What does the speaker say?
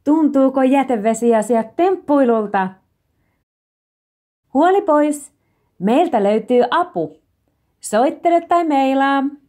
Tuntuuko jätevesiasiat temppuilulta? Huoli pois! Meiltä löytyy apu. Soittele tai meilaa.